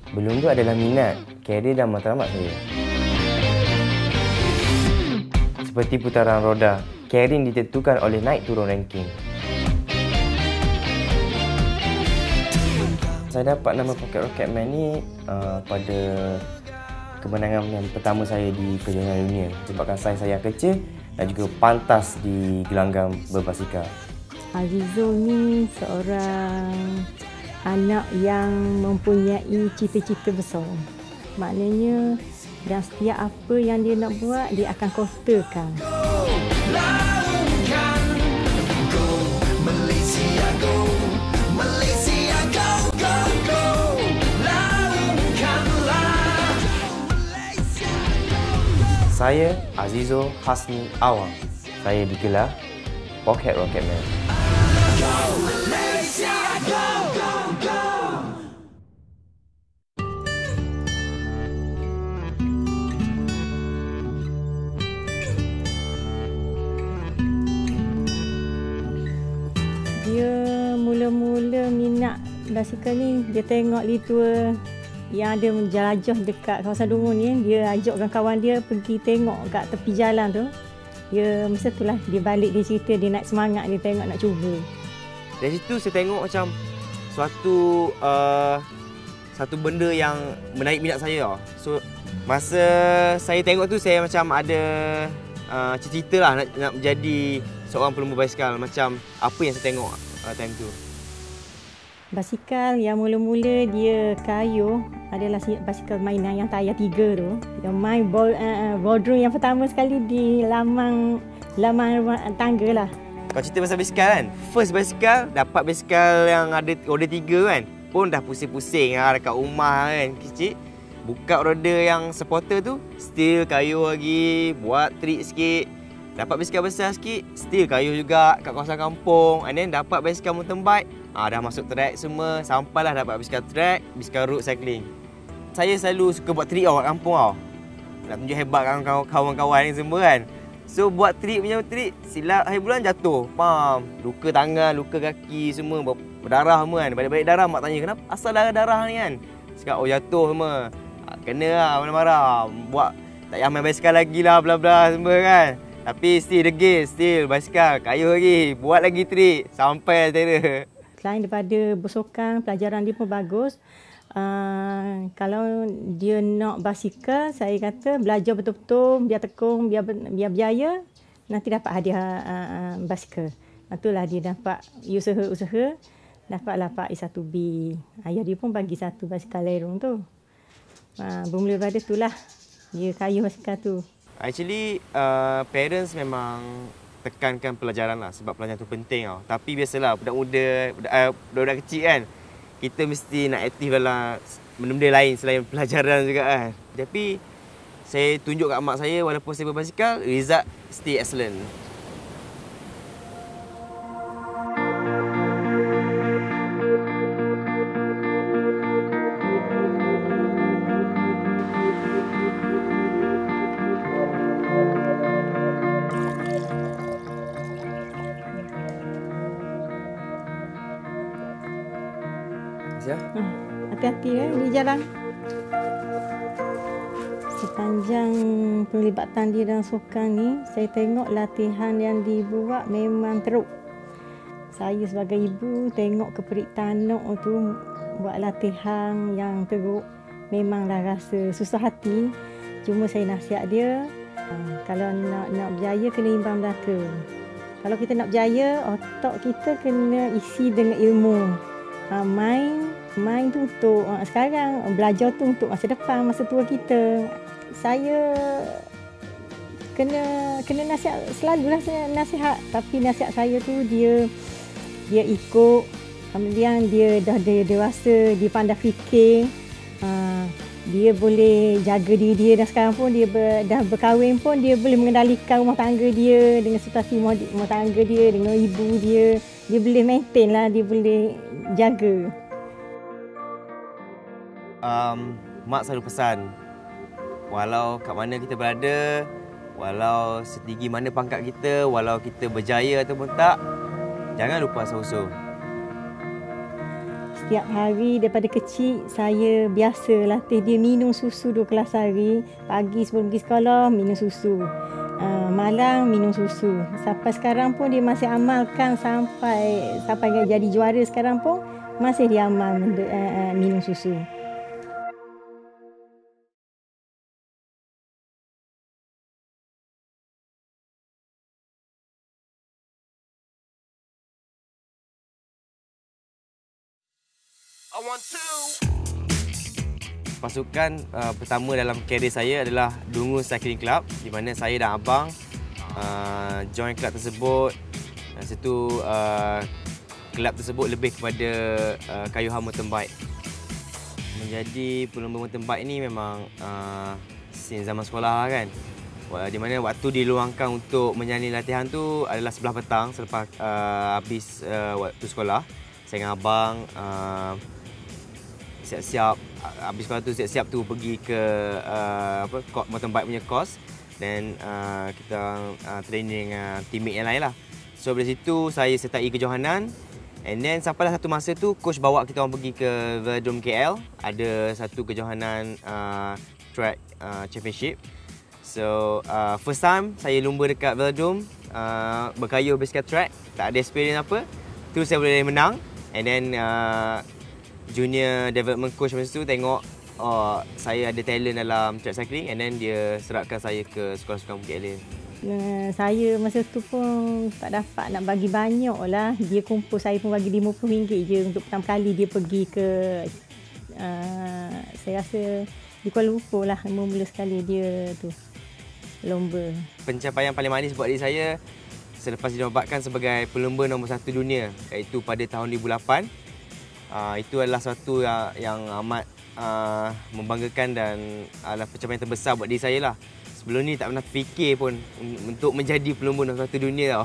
Belum tu adalah minat, karier dan matlamat saya. Seperti putaran roda, karier ditentukan oleh naik turun ranking. Saya dapat nama Pocket Rocketman ni pada kemenangan yang pertama saya di kejuaraan dunia sebabkan saya kecil dan juga pantas di gelanggang berbasikal. Azizo ni seorang anak yang mempunyai cita-cita besar. Maknanya dan setiap apa yang dia nak buat, dia akan kotakan. Saya Azizo Hasni Awang. Saya digelar Pocket Rocketman. Dia mula-mula minat basikal ni, dia tengok litua yang ada menjelajah dekat kawasan Dungun ni, dia ajakkan kawan dia pergi tengok kat tepi jalan tu. Dia masa itulah dia balik, dia cerita dia nak semangat, dia tengok nak cuba. Dari situ saya tengok macam satu benda yang menarik minat saya. So masa saya tengok tu saya macam ada cita-cita lah nak menjadi seorang pelumba basikal. Macam apa yang saya tengok time tu. Basikal yang mula-mula dia kayuh adalah basikal mainan yang tayar 3 tu. Dia main boardroom yang pertama sekali di lamang tangga lah. Kalau cerita pasal basikal kan, first basikal, dapat basikal yang ada roda 3 kan, pun dah pusing-pusing lah dekat rumah kan, kecil. Buka roda yang supporter tu, still kayuh lagi, buat trik sikit. Dapat basikal besar sikit, still kayuh juga kat kawasan kampung. And then dapat basikal mountain bike, dah masuk track semua. Sampailah dapat basikal track, basikal road cycling. Saya selalu suka buat trik kat kampung tau. Nak tunjuk hebat kawan-kawan ni semua kan. So buat trik punya trik, silap akhir bulan jatuh. Pam, luka tangan, luka kaki semua, berdarah semua kan. Balik-balik darah, mak tanya kenapa asal darah ni kan. Cakap jatuh semua. Kena lah, marah-marah. Buat tak payah main basikal lagi lah, bla-bla semua kan. Tapi still degil, still basikal, kayuh lagi, buat lagi trik sampai tera. Selain daripada bersukan, pelajaran dia pun bagus. Kalau dia nak basikal, saya kata belajar betul-betul, biar tekun, biar berjaya, nanti dapat hadiah basikal. Itulah dia dapat usaha-usaha, dapatlah Pak I1B. Ayah dia pun bagi satu basikal lerong tu. Bermula daripada itulah dia kayuh basikal tu. Actually, parents memang tekankan pelajaran lah sebab pelajaran tu penting tau. Tapi biasalah budak muda, budak kecil kan, kita mesti nak aktif dalam benda-benda lain selain pelajaran juga kan. Tapi saya tunjuk kat mak saya walaupun saya berbasikal, result still excellent. Hati-hati di jalan. Sepanjang penglibatan dia dalam sukan ni, saya tengok latihan yang dibuat memang teruk. Saya sebagai ibu tengok keperik tanuk tu buat latihan yang teruk, memanglah rasa susah hati. Cuma saya nasihat dia, kalau nak berjaya kena imbang belaka. Kalau kita nak berjaya, otak kita kena isi dengan ilmu. Main tu untuk sekarang, belajar tu untuk masa depan, masa tua kita. Saya kena nasihat, selalulah saya nasihat, tapi nasihat saya tu dia ikut. Kemudian dia dah dewasa, dia pandai fikir, dia boleh jaga diri dia, dan sekarang pun dia dah berkahwin pun dia boleh mengendalikan rumah tangga dia dengan situasi rumah tangga dia dengan ibu dia. Dia boleh maintain lah, dia boleh jaga. Mak selalu pesan, walau kat mana kita berada, walau setinggi mana pangkat kita, walau kita berjaya ataupun tak, jangan lupa asal usul. Setiap hari daripada kecil saya biasa latih dia minum susu 2 kelas hari. Pagi sebelum pergi sekolah minum susu. Malam minum susu. Sampai sekarang pun dia masih amalkan sampai jadi juara sekarang pun masih dia amal minum susu. Pasukan pertama dalam karier saya adalah Dungu Cycling Club, di mana saya dan abang join kelab tersebut. Dan situ kelab tersebut lebih kepada kayuhan mountain bike. Menjadi pelumba mountain bike ni memang since zaman sekolah lah kan. Di mana waktu diluangkan untuk menjalani latihan tu adalah sebelah petang selepas habis waktu sekolah. Saya dengan abang siap-siap habis sekolah tu siap-siap tu pergi ke mountain bike punya course, dan kita training dengan teammate yang lain lah. So dari situ saya sertai kejohanan, and then sampailah satu masa tu coach bawa kita orang pergi ke Velodrome KL. Ada satu kejohanan track championship. So first time saya lumba dekat Velodrome, berkayuh bicycle track, tak ada experience apa. Tu saya boleh menang, and then junior development coach masa tu tengok saya ada talent dalam track cycling, and then dia serahkan saya ke sekolah sukan Bukit Alin. Saya masa tu pun tak dapat nak bagi banyak lah. Dia kumpul, saya pun bagi RM50 je untuk pertama kali dia pergi ke saya rasa di Kuala Lumpur lah, mula sekali dia tu lomba. Pencapaian paling manis buat diri saya selepas dinobatkan sebagai pelumba nombor 1 dunia, iaitu pada tahun 2008. Itu adalah satu yang amat membanggakan dan adalah pencapaian terbesar buat diri saya lah. Sebelum ni tak pernah fikir pun untuk menjadi pelumba nombor 1 dunia tau.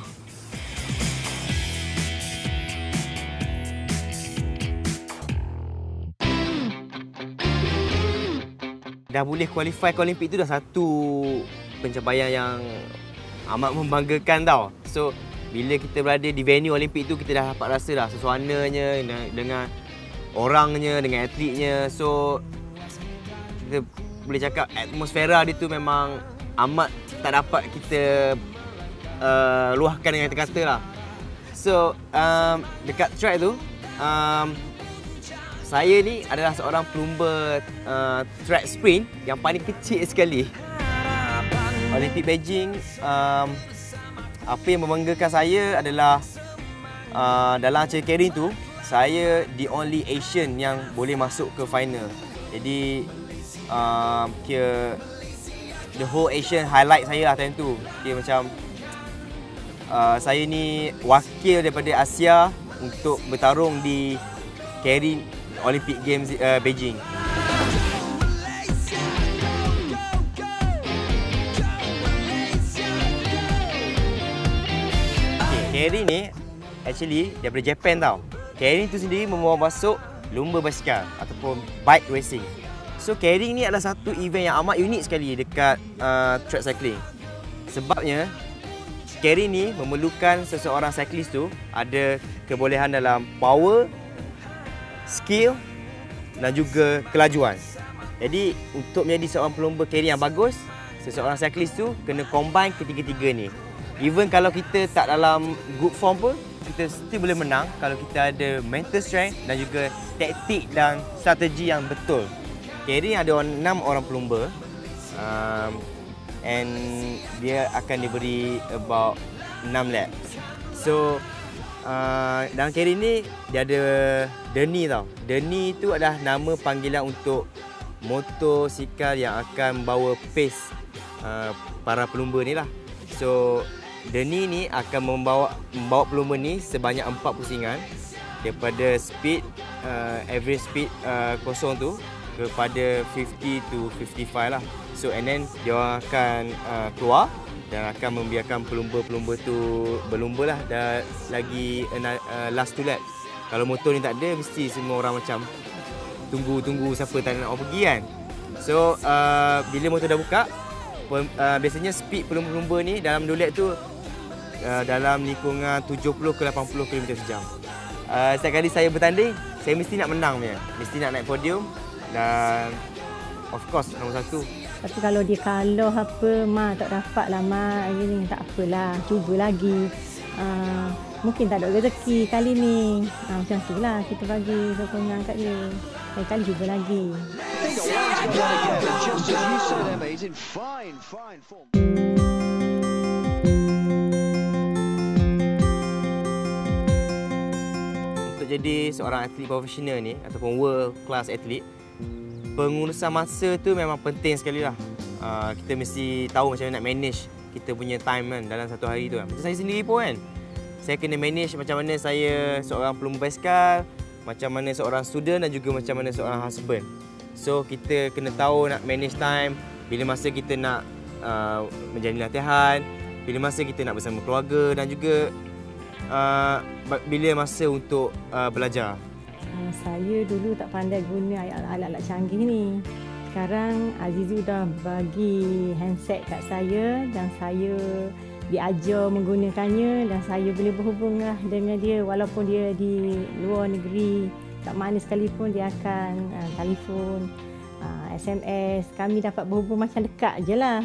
Dah boleh qualify ke Olimpik tu dah satu pencapaian yang amat membanggakan tau. So bila kita berada di venue Olimpik tu, kita dah dapat rasa dah suasananya dengan orangnya, dengan atletnya. So kita boleh cakap atmosfera dia tu memang amat tak dapat kita luahkan dengan kata-kata lah. So dekat track tu saya ni adalah seorang pelumba track sprint yang paling kecil sekali. Olimpik Beijing, apa yang membanggakan saya adalah dalam acara carrying tu, saya the only Asian yang boleh masuk ke final. Jadi kira the whole Asian highlight saya lah time tu. Kira macam saya ni wakil daripada Asia untuk bertarung di carry Olympic Games Beijing. Carry ni actually daripada Japan tau. Carry tu sendiri membawa masuk lumba basikal ataupun bike racing. So carry ni adalah satu event yang amat unik sekali dekat track cycling. Sebabnya carry ni memerlukan seseorang cyclist tu ada kebolehan dalam power, skill dan juga kelajuan. Jadi untuk menjadi seorang pelumba carry yang bagus, seseorang cyclist tu kena combine ketiga-tiga ni. Even kalau kita tak dalam good form pun, kita still boleh menang kalau kita ada mental strength dan juga taktik dan strategi yang betul. Carry ada 6 orang pelumba, and dia akan diberi about 6 laps. So dalam carry ni dia ada Derni tau. Derni itu adalah nama panggilan untuk motosikal yang akan membawa pace para pelumba ni lah. So Derni ni akan membawa pelumba ni sebanyak 4 pusingan daripada speed average speed kosong tu kepada 50 to 55 lah. So and then dia akan keluar dan akan membiarkan pelumba-pelumba tu berlumba lah dah lagi last 2 lap. Kalau motor ni tak ada, mesti semua orang macam tunggu siapa tak nak pergi kan. So bila motor dah buka, biasanya speed pelumba-pelumba ni dalam 2 lap tu dalam lingkungan 70 ke 80 km sejam. Setiap kali saya bertanding, saya mesti nak menang punya. Mesti nak naik podium dan of course nombor 1. Tapi kalau dia kalah apa, tak dapat lah mak gini, tak apalah, cuba lagi. Mungkin tak ada rezeki kali ni. Macam tu lah kita bagi sokongan kat dia. Lain kali cuba lagi. Untuk jadi seorang atlet profesional ni ataupun world class atlet, pengurusan masa tu memang penting sekali lah. Kita mesti tahu macam mana nak manage kita punya time kan dalam satu hari tu kan. Macam saya sendiri pun kan, saya kena manage macam mana saya seorang pelumba basikal, macam mana seorang student dan juga macam mana seorang husband. So kita kena tahu nak manage time, bila masa kita nak menjalani latihan, bila masa kita nak bersama keluarga dan juga bila masa untuk belajar. Saya dulu tak pandai guna alat-alat canggih ni. Sekarang Azizu dah bagi handset kat saya dan saya diajar menggunakannya dan saya boleh berhubung lah dengan dia walaupun dia di luar negeri, kat mana sekalipun dia akan telefon, SMS, kami dapat berhubung macam dekat je lah.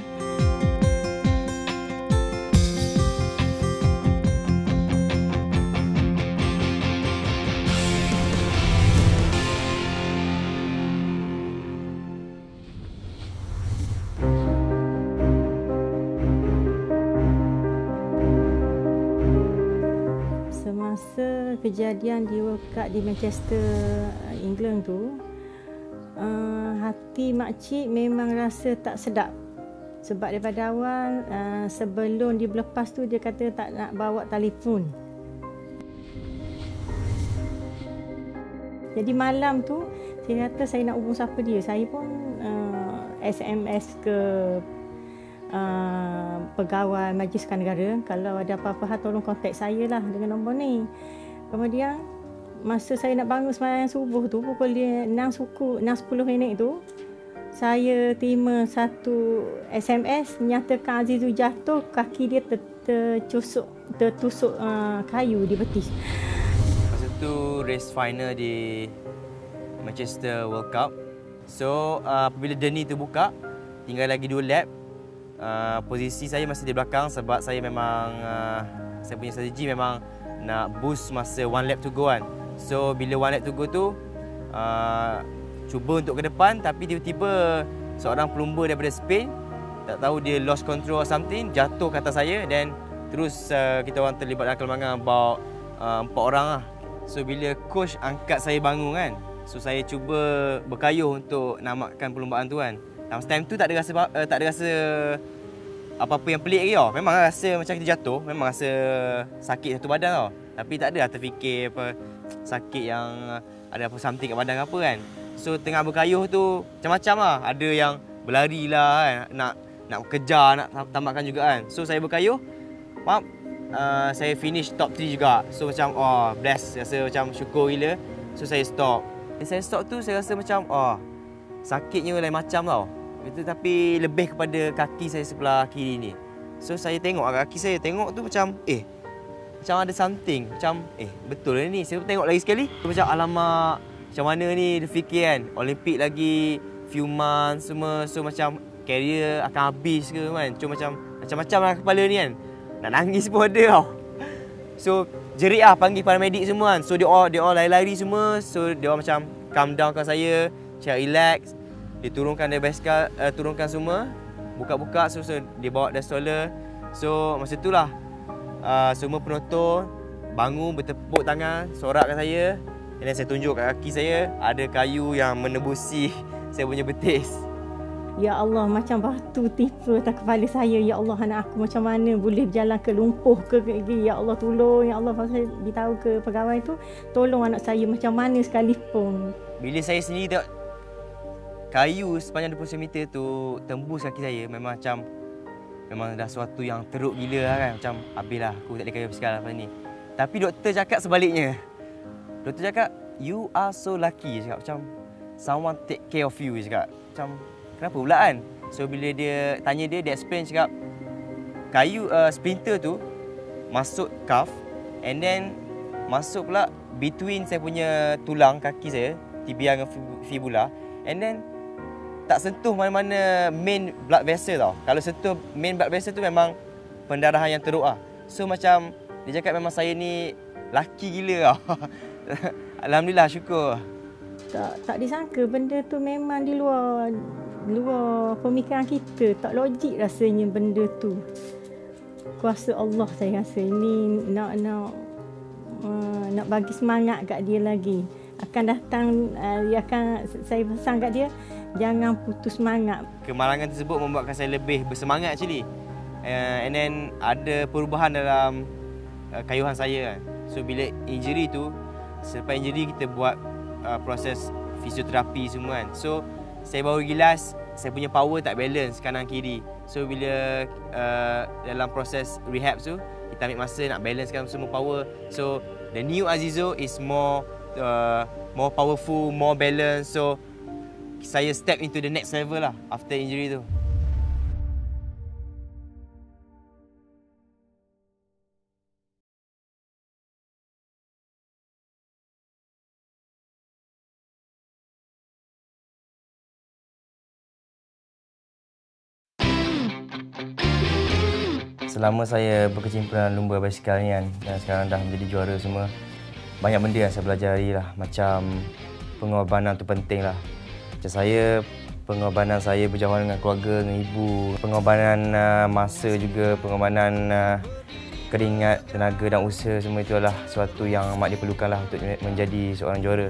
Semasa kejadian di World Cup di Manchester, England tu, hati makcik memang rasa tak sedap. Sebab daripada awal, sebelum dia berlepas tu, dia kata tak nak bawa telefon. Jadi malam tu, saya kata saya nak hubung siapa dia. Saya pun SMS ke pegawai Majlis Sukan Negara, kalau ada apa-apa hal tolong kontak saya lah dengan nombor ni. Kemudian masa saya nak bangun sembahyang subuh tu pukul 6.10 tu, saya terima satu SMS menyatakan Azizu jatuh, kaki dia tertusuk kayu di betis. Masa tu race final di Manchester World Cup. So apabila Denny tu buka, tinggal lagi 2 lap. Posisi saya masih di belakang sebab saya memang saya punya strategi memang nak boost masa 1 lap to go kan. So bila 1 lap to go tu cuba untuk ke depan, tapi tiba-tiba seorang pelumba daripada Spain, tak tahu dia lost control or something, jatuh ke atas saya dan terus kita orang terlibat dalam kelemangan about 4 orang lah. So bila coach angkat saya bangun kan, so saya cuba berkayuh untuk namatkan perlumbaan tu kan. Dalam time tu tak ada rasa apa-apa yang pelik lagi tau. Memang rasa macam kita jatuh, memang rasa sakit satu badan tau. Tapi tak ada terfikir apa sakit yang ada apa something kat badan apa kan. So tengah berkayuh tu macam-macam lah. Ada yang berlari lah kan, nak kejar, nak tamatkan juga kan. So saya berkayuh, saya finish top 3 juga. So macam bless, rasa macam syukur gila. So saya stop. Saya stop tu saya rasa macam sakitnya lain macam tau. Itu tapi lebih kepada kaki saya sebelah kiri ni. So saya tengok kaki saya, tengok tu macam macam ada something, macam betul lah ni. Saya tengok lagi sekali, macam alamak, macam mana ni dia fikir kan, Olimpik lagi few months semua. So macam career akan habis ke kan. So macam-macam lah kepala ni kan. Nak nangis pun ada tau. So jerit lah, panggil paramedik semua kan. So dia all lari-lari semua. So dia orang macam calm down kan saya, cakap relax. Dia turunkan dari basikal, turunkan semua, buka-buka, so dia bawa dari stroller. So masa itulah semua penonton bangun bertepuk tangan, sorakkan saya. Dan saya tunjuk kat kaki saya ada kayu yang menebusi saya punya betis. Ya Allah, macam batu tipu atas kepala saya. Ya Allah, anak aku macam mana boleh berjalan ke lumpuh ke. Ya Allah, tolong. Ya Allah, saya beritahu ke pegawai tu, tolong anak saya macam mana sekalipun. Bila saya sendiri tengok kayu sepanjang 20 meter tu tembus kaki saya, memang dah sesuatu yang teruk gila lah kan. Macam habislah, aku tak boleh kayu basikal lepas ni. Tapi doktor cakap sebaliknya. Doktor cakap, you are so lucky. Cakap macam someone take care of you. Cakap macam kenapa pula kan. So bila dia tanya dia explain, cakap kayu splinter tu masuk cuff and then masuk pula between saya punya tulang kaki saya, tibia dengan fibula, and then tak sentuh mana-mana main blood vessel tau. Kalau sentuh main blood vessel tu memang pendarahan yang teruk lah. So macam dia cakap memang saya ni laki gila tau. Alhamdulillah, syukur. Tak disangka benda tu memang di luar pemikiran kita. Tak logik rasanya benda tu. Kuasa Allah saya rasa ini nak bagi semangat kat dia lagi. Akan datang, saya pesan kat dia, jangan putus semangat. Kemalangan tersebut membuatkan saya lebih bersemangat actually. And then ada perubahan dalam kayuhan saya. So bila injury tu, selepas injury kita buat proses fisioterapi semua kan. So saya baru gilas, saya punya power tak balance kanan kiri. So bila dalam proses rehab tu, kita ambil masa nak balancekan semua power. So the new Azizo is more powerful, more balanced. So saya step into the next level lah after injury tu. Selama saya berkecimpung dalam lumba basikal ni kan, dan sekarang dah menjadi juara semua, banyak benda yang saya pelajari lah. Macam pengorbanan tu penting lah. Macam saya, pengorbanan saya berjauhan dengan keluarga, dengan ibu. Pengorbanan masa juga, pengorbanan keringat, tenaga dan usaha, semua itu adalah sesuatu yang amat diperlukan lah untuk menjadi seorang juara.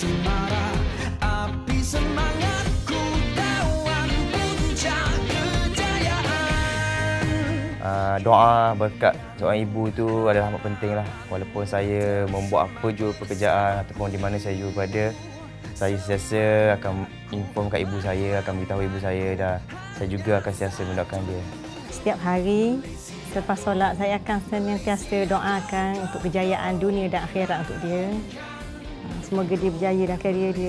Doa berkat seorang ibu itu adalah amat penting lah. Walaupun saya membuat apa jua pekerjaan ataupun di mana saya jua berada, saya sentiasa akan inform kat ibu saya, akan beritahu ibu saya, dan saya juga akan sentiasa mendoakan dia. Setiap hari selepas solat, saya akan sentiasa doakan untuk kejayaan dunia dan akhirat untuk dia. Semoga dia berjaya dalam karier dia.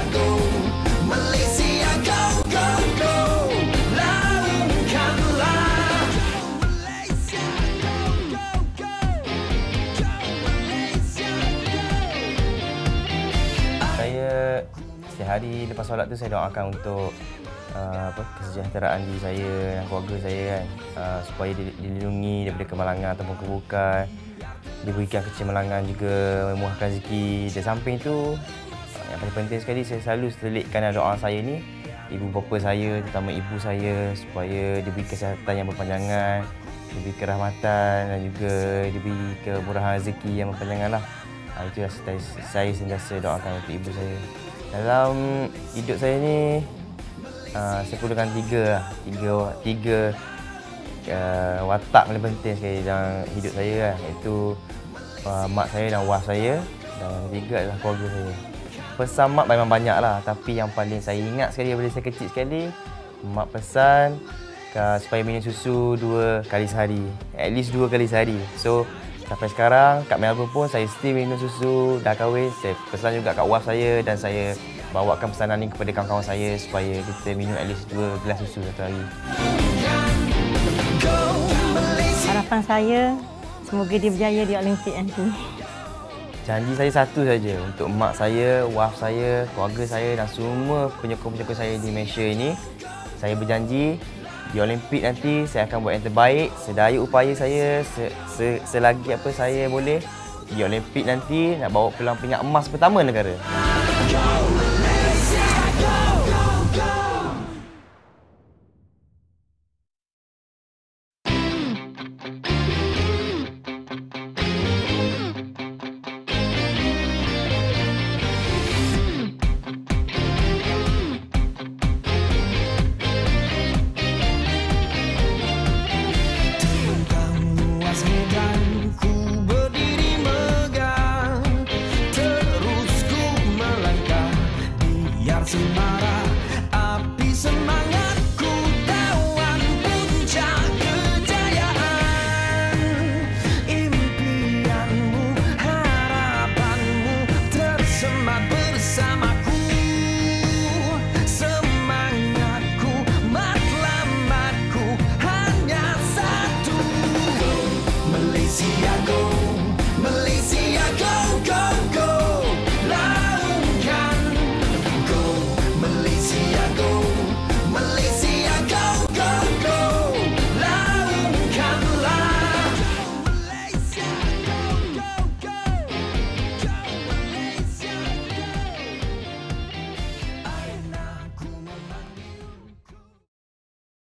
Setiap hari lepas solat tu saya doakan untuk kesejahteraan diri saya dan keluarga saya kan, supaya dilindungi daripada kemalangan ataupun keburukan, diberikan kecemerlangan juga, memurahkan rezeki. Dan samping itu, yang paling penting sekali, saya selalu selitkan doa saya ni ibu bapa saya, terutama ibu saya, supaya diberi kesihatan yang berpanjangan, diberi kerahmatan dan juga diberi kemurahan rezeki yang berpanjangan lah. Itu yang saya sentiasa doakan untuk ibu saya. Dalam hidup saya ni, saya perlukan tiga watak paling penting sekali dalam hidup saya kan. Iaitu mak saya dan wah saya, dan yang ketiga adalah keluarga saya. Pesan mak memang banyak lah, tapi yang paling saya ingat sekali daripada saya kecil sekali, mak pesan supaya minum susu 2 kali sehari, at least 2 kali sehari. So sampai sekarang kat Melbourne pun saya still minum susu. Dah kahwin, saya pesan juga kat wife saya, dan saya bawakan pesanan ni kepada kawan-kawan saya supaya kita minum at least 2 gelas susu satu hari. Harapan saya, semoga dia berjaya di Olimpik nanti. Janji saya satu saja untuk mak saya, wife saya, keluarga saya dan semua penyokong-penyokong saya di Malaysia ini. Saya berjanji di Olimpik nanti saya akan buat yang terbaik, sedaya upaya saya, selagi apa saya boleh. Di Olimpik nanti nak bawa pulang pingat emas pertama negara.